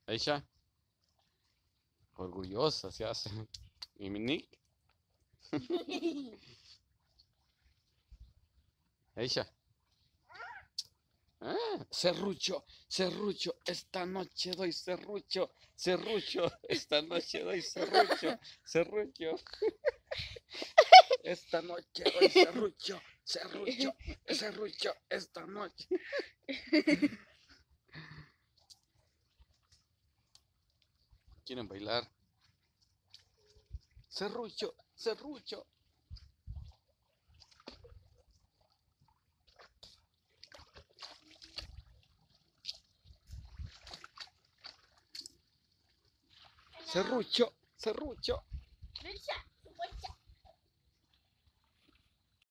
Aisha, orgullosa se hace. ¿Y mi Nick? Aisha. Ah, serrucho, serrucho, esta noche doy serrucho, serrucho, esta noche doy serrucho, serrucho. Esta noche doy serrucho, serrucho, serrucho, esta noche. ¿Quieren bailar? Serrucho, serrucho. Serrucho, serrucho.